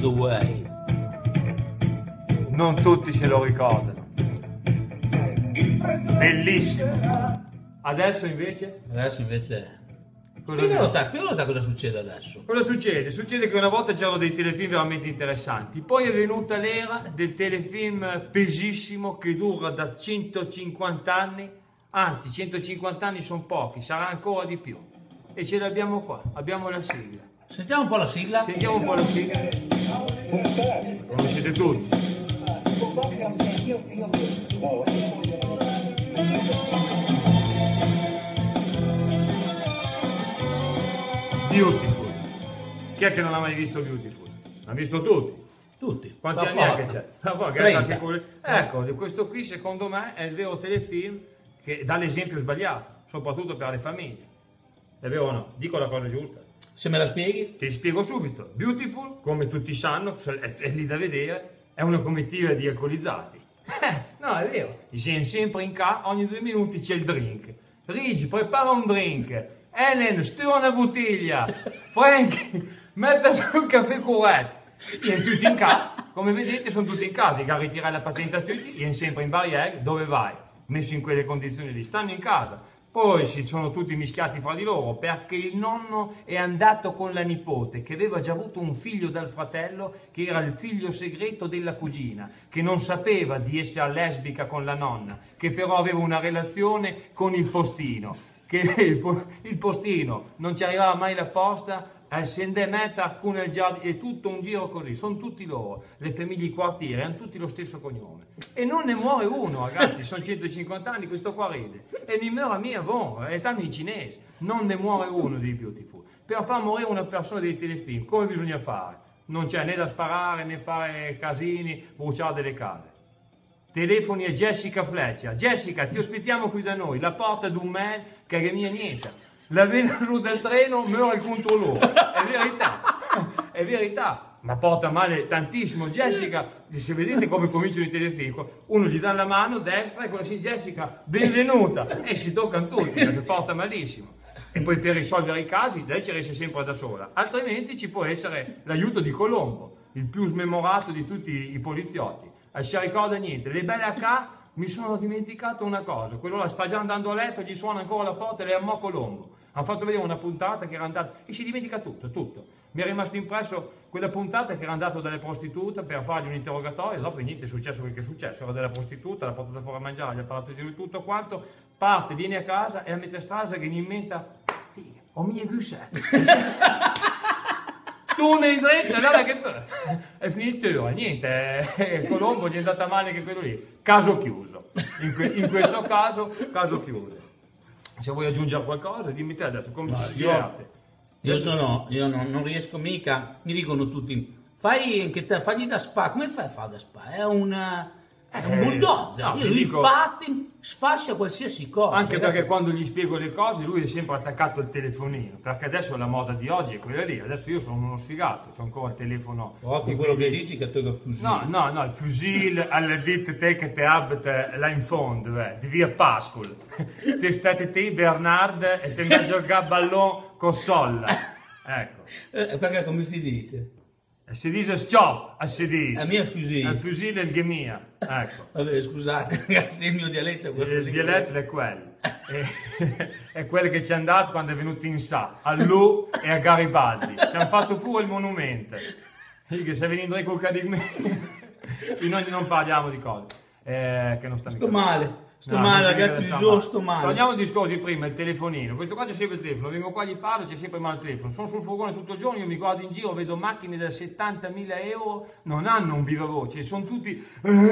the way. Non tutti se lo ricordano. Bellissimo. Adesso invece? Spiegalo te cosa succede adesso. Cosa succede? Succede che una volta c'erano dei telefilm veramente interessanti, poi è venuta l'era del telefilm pesissimo che dura da 150 anni, anzi 150 anni sono pochi, sarà ancora di più. E ce l'abbiamo qua, abbiamo la sigla. Sentiamo un po' la sigla. Sentiamo un po' la sigla. Conoscete tutti. Beautiful. Chi è che non ha mai visto Beautiful? L'hanno visto tutti. Tutti. Quanti La anni è forza. che c'è? Ah, poi, 30. ecco, di questo qui secondo me è il vero telefilm che dà l'esempio sbagliato, soprattutto per le famiglie. È vero o no? Dico la cosa giusta. Se me la spieghi? Ti spiego subito. Beautiful, come tutti sanno, è lì da vedere, è una comitiva di alcolizzati. No, è vero. Siamo sempre in casa, ogni 2 minuti c'è il drink. Rigi, prepara un drink. Ellen, stura una bottiglia. Frank, metta su un caffè corretto. Siamo tutti in casa. Come vedete sono tutti in casa. I ritirare la patente a tutti, siamo sempre in barriere. Dove vai? Messo in quelle condizioni lì. Stanno in casa. Poi si sono tutti mischiati fra di loro perché il nonno è andato con la nipote che aveva già avuto un figlio dal fratello che era il figlio segreto della cugina, che non sapeva di essere lesbica con la nonna, che però aveva una relazione con il postino, che il postino non ci arrivava mai la posta, al Sendemeta, con il giardino, è tutto un giro così, sono tutti loro, le famiglie di quartiere, hanno tutti lo stesso cognome. E non ne muore uno, ragazzi, sono 150 anni, questo qua ride. E ne muore mia von, è tanto in cinese, non ne muore uno di Beautiful. Per far morire una persona dei telefilm, come bisogna fare? Non c'è né da sparare, né fare casini, bruciare delle case. Telefoni a Jessica Fletcher. Jessica, ti ospitiamo qui da noi, la porta di un man che è mia niente. La vena giù del treno, muore il controllore. È verità, è verità. Ma porta male tantissimo. Jessica, se vedete come cominciano i telefilm, uno gli dà la mano destra e quello sì, Jessica, benvenuta. E si toccano tutti, perché porta malissimo. E poi per risolvere i casi, lei ci riesce sempre da sola. Altrimenti ci può essere l'aiuto di Colombo, il più smemorato di tutti i poliziotti. Non si ricorda niente. Le belle AK, mi sono dimenticato una cosa. Quello là sta già andando a letto, gli suona ancora la porta e le ammò Colombo. Hanno fatto vedere una puntata che era andata e si dimentica tutto. Mi è rimasto impresso quella puntata che era andato dalle prostitute per fargli un interrogatorio, dopo niente è successo quel che è successo, era della prostituta, l'ha portata fuori a mangiare, gli ha parlato di lui tutto quanto, parte, viene a casa e a metà strada che gli inventa, figa, ho mia gussa. Tu nei dritto, allora che è finito, niente, Colombo gli è andata male anche quello lì, caso chiuso, in questo caso chiuso. Se vuoi aggiungere qualcosa, dimmi te adesso come ci si diverte. Io non riesco mica, mi dicono tutti, fagli da spa, come fai a fare da spa? È un bulldozer, no, lui parte, sfascia qualsiasi cosa. Anche perché quando gli spiego le cose lui è sempre attaccato al telefonino, perché adesso la moda di oggi è quella lì, adesso io sono uno sfigato, c'ho ancora il telefono. Occhio quello che dici che tocca il fucile. No, il fusil alla dit te che te abita là in fondo, di via Pascol. Te state te Bernard e te andai a giocare a ballon con Solla. Ecco. Perché come si dice? Si dice stop, si dice. La mia fusil. Il fusil è il gemia, ecco. Vabbè, scusate, ragazzi, il mio dialetto è quello Il lì. dialetto è quello. È quello che ci è andato quando è venuto in Sa, a Lu e a Garibaldi. Ci hanno fatto pure il monumento. Che se venendo con noi non parliamo di cose. Che non sta Sto male. Sto male, ragazzi, sto male. Torniamo ai discorsi prima, il telefonino. Questo qua c'è sempre il telefono, vengo qua, gli parlo, c'è sempre male il telefono. Sono sul furgone tutto il giorno, io mi guardo in giro, vedo macchine da 70.000 euro, non hanno un viva voce, sono tutti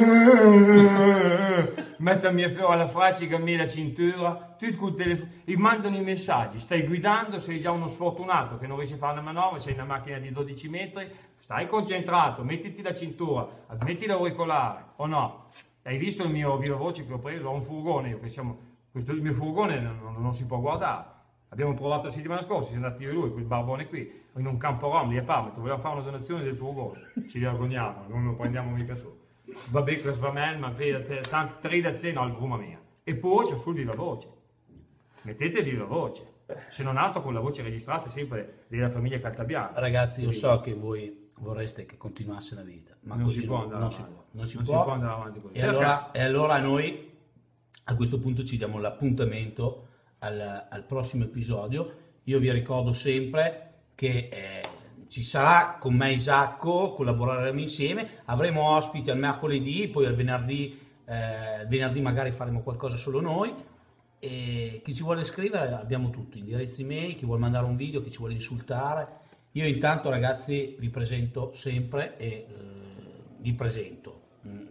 mettermi a fiore alla faccia, gammi la cintura, tutti col telefono, e mandano i messaggi, stai guidando, sei già uno sfortunato che non riesci a fare una manovra, c'hai una macchina di 12 metri, stai concentrato, mettiti la cintura, metti l'auricolare, o no? Hai visto il mio viva voce che ho preso? Ho un furgone, il mio furgone non si può guardare. Abbiamo provato la settimana scorsa, siamo andati io e lui, quel barbone qui, in un campo rom lì a Parma, volevamo fare una donazione del furgone. Ci vergogniamo, non lo prendiamo mica su. Vabbè, questo va bene, ma tre da cena al bruma mia. E poi c'è sul viva voce. Mettete il viva voce. Se non altro con la voce registrata sempre della famiglia Caltabiano. Ragazzi, io so che voi vorreste che continuasse la vita, ma Non così si può andare non si avanti. può, non si Non si può. può andare avanti così. E allora noi a questo punto ci diamo l'appuntamento al prossimo episodio. Io vi ricordo sempre che ci sarà con me Isacco, collaboreremo insieme, avremo ospiti al mercoledì, poi al venerdì magari faremo qualcosa solo noi. E chi ci vuole scrivere abbiamo tutto, indirizzi email, chi vuole mandare un video, chi ci vuole insultare. Io intanto ragazzi vi presento sempre e vi presento,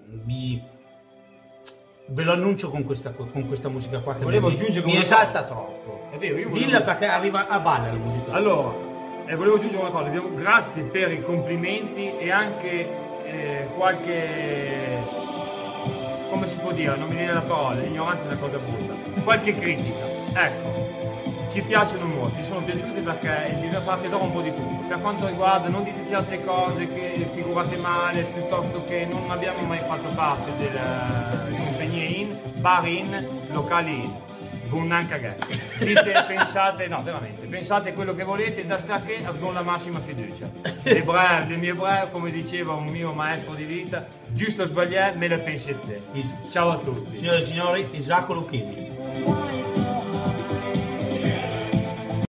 ve lo annuncio con questa musica qua che Volevo aggiungere mi una esalta cosa. troppo. È vero, io volevo... Dilla perché arriva a balla la musica. Allora, volevo aggiungere una cosa, grazie per i complimenti e anche qualche, come si può dire, non mi viene la parola, l'ignoranza è una cosa brutta, qualche critica, ecco, ci piacciono molto, ci sono piaciuti perché bisogna fare tesoro un po' di tutto, per quanto riguarda non dite certe cose che figurate male, piuttosto che non abbiamo mai fatto parte di compagnie in, bar in, locali in. Con un cagare. Dite, pensate, no veramente, pensate quello che volete, da sta che con la massima fiducia. Le mie brave, come diceva un mio maestro di vita, giusto o sbagliare, me la pensi te. Ciao a tutti. Signore e signori, Isacco Lucchini.